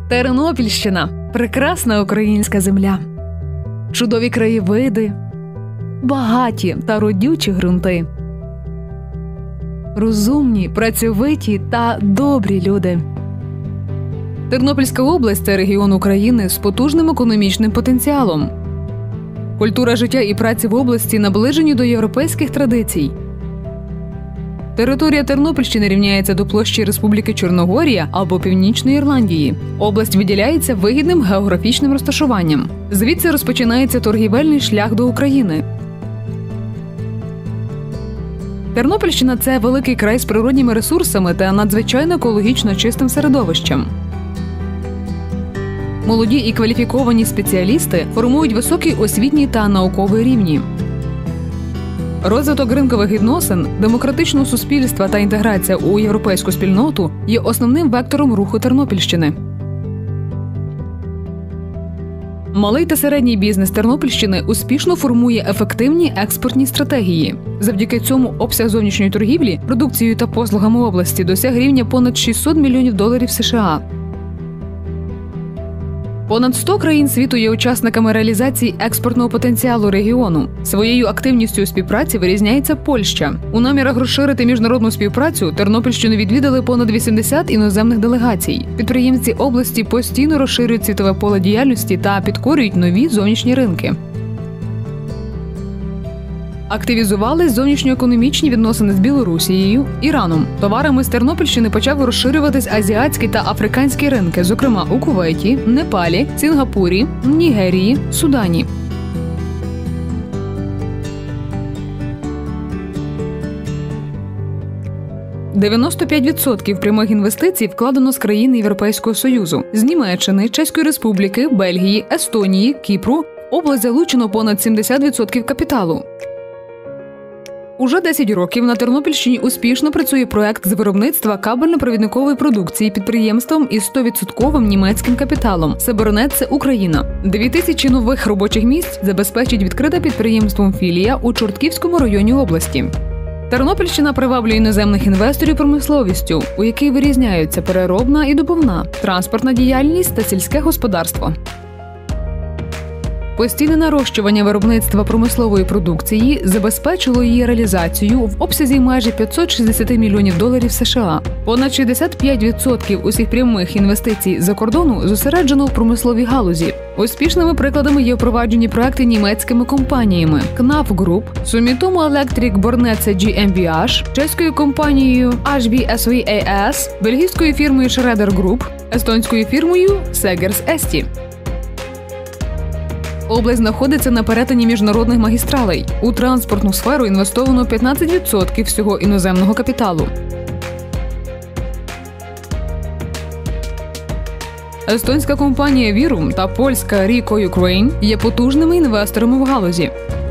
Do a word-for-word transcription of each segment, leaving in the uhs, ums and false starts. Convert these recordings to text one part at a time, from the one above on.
Тернопільщина – прекрасна українська земля. Чудові краєвиди, багаті та родючі ґрунти. Розумні, працьовиті та добрі люди. Тернопільська область – це регіон України з потужним економічним потенціалом. Культура життя і праці в області наближені до європейських традицій. Територія Тернопільщини рівняється до площі Республіки Чорногорія або Північної Ірландії. Область виділяється вигідним географічним розташуванням. Звідси розпочинається торгівельний шлях до України. Тернопільщина – це великий край з природніми ресурсами та надзвичайно екологічно чистим середовищем. Молоді і кваліфіковані спеціалісти формують високий освітній та науковий рівні. Розвиток ринкових відносин, демократичного суспільства та інтеграція у європейську спільноту є основним вектором руху Тернопільщини. Малий та середній бізнес Тернопільщини успішно формує ефективні експортні стратегії. Завдяки цьому обсяг зовнішньої торгівлі продукцією та послугами області досяг рівня понад шістсот мільйонів доларів США. Понад сто країн світу є учасниками реалізації експортного потенціалу регіону. Своєю активністю у співпраці вирізняється Польща. У намірах розширити міжнародну співпрацю Тернопільщину відвідали понад вісімдесят іноземних делегацій. Підприємці області постійно розширюють світове поле діяльності та підкорюють нові зовнішні ринки. Активізувались зовнішньоекономічні відносини з Білорусією, Іраном. Товарами з Тернопільщини почав розширюватись азіатські та африканські ринки, зокрема у Кувейті, Непалі, Сінгапурі, Нігерії, Судані. дев'яносто п'ять відсотків прямих інвестицій вкладено з країн Європейського Союзу. З Німеччини, Чеської Республіки, Бельгії, Естонії, Кіпру область залучено понад сімдесят відсотків капіталу. Уже десять років на Тернопільщині успішно працює проект з виробництва кабельно-провідникової продукції підприємством із сто відсотків німецьким капіталом «Сибернет» – це Україна. Дві тисячі нових робочих місць забезпечить відкрита підприємством філія у Чортківському районі області. Тернопільщина приваблює іноземних інвесторів промисловістю, у якій вирізняються переробна і добувна, транспортна діяльність та сільське господарство. Постійне нарощування виробництва промислової продукції забезпечило її реалізацію в обсязі майже п'ятсот шістдесят мільйонів доларів США. Понад шістдесят п'ять відсотків усіх прямих інвестицій за кордону зосереджено в промисловій галузі. Успішними прикладами є впроваджені проекти німецькими компаніями кнаф Груп, Sumitomo Electric Bornetse GmbH, чеською компанією ейч бі ес ві ей ес, бельгійською фірмою Schroeder Group, естонською фірмою Segers Esti. Область знаходиться на перетині міжнародних магістралей. У транспортну сферу інвестовано п'ятнадцять відсотків всього іноземного капіталу. Естонська компанія Virum та польська Ricoh Ukraine є потужними інвесторами в галузі.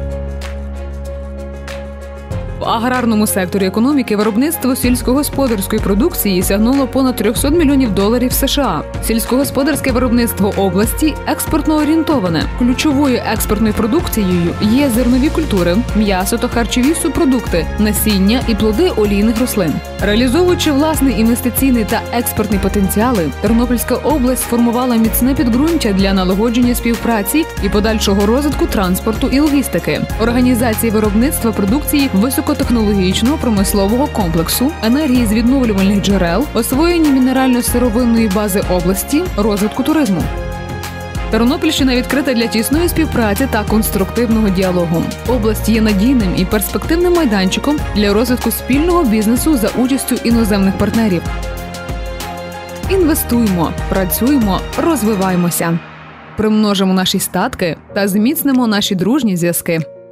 В аграрному секторі економіки виробництво сільськогосподарської продукції сягнуло понад триста мільйонів доларів США. Сільськогосподарське виробництво області експортно орієнтоване. Ключовою експортною продукцією є зернові культури, м'ясо та харчові субпродукти, насіння і плоди олійних рослин. Реалізовуючи власний інвестиційний та експортний потенціали, Тернопільська область сформувала міцне підґрунтя для налагодження співпраці і подальшого розвитку транспорту і логістики, організації виробництва продукції високотехнологічного промислового комплексу, енергії з відновлювальних джерел, освоєння мінерально-сировинної бази області, розвитку туризму. Тернопільщина відкрита для тісної співпраці та конструктивного діалогу. Область є надійним і перспективним майданчиком для розвитку спільного бізнесу за участю іноземних партнерів. Інвестуймо, працюймо, розвиваймося. Примножимо наші статки та зміцнимо наші дружні зв'язки.